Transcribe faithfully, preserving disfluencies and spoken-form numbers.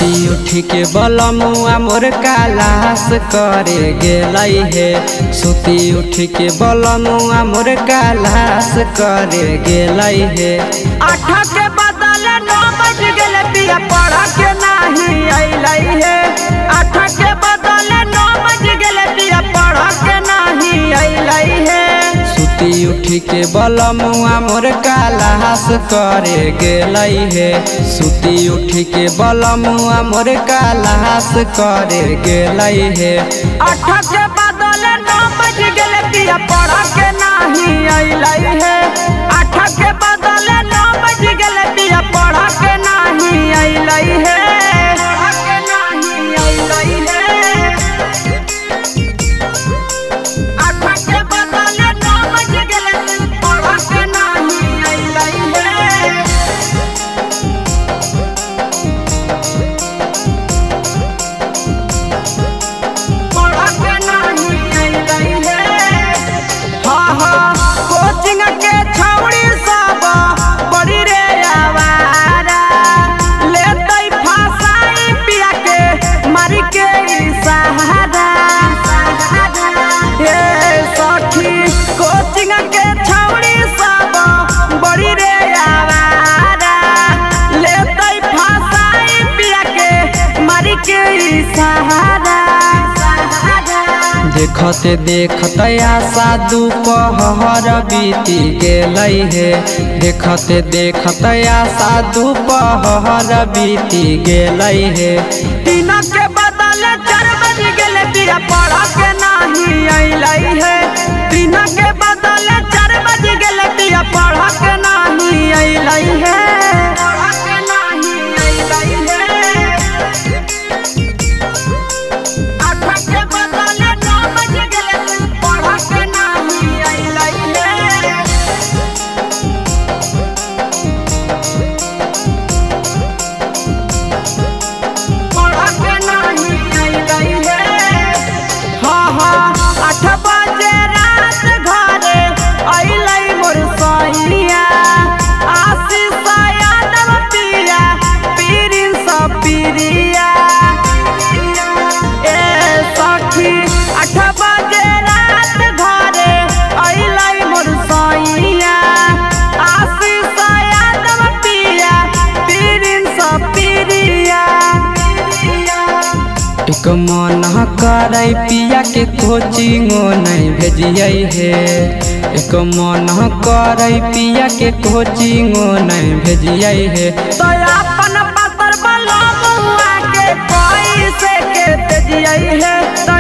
सुती उठी के बलमुआ मोर कालास करे गेलै हे। सुती उठी के बलमुआ मोर कालास करे गेलै हे। आठ के बदले नौ बज गेले पिया पढ़ के नहीं अइलै हे। आठ के बदले नौ बज गेले पिया पढ़ के नहीं अइलै हे। सुती उठी के बलमुआ मोर कालास करे गेलै हे। सुती उठी के बलमुआ मोर कालास करे गेलै हे। आठ के बदले नौ बज गेले पिया पढ़ के नहीं अइलै हे। आठ के बदले नौ बज गेले पिया पढ़ के नहीं अइलै हे। देखते देखते आशा दोपहर बीती गेलै हे। देखते देखते आशा दोपहर बीती गेलै हे। तीन के बदले चार बज गेले पिया पढ़ के नहीं अइलै हे। तीन के बदले चार बज गेले पिया पढ़ के नहीं अइलै हे। एक मन करे पिया के कोचिंगो नहीं भेजिए हे। एक मन करे पिया के कोचिंगो नहीं भेजिए हे। तो अपन पतर बलमुआ के कोई से के भेजिए हे।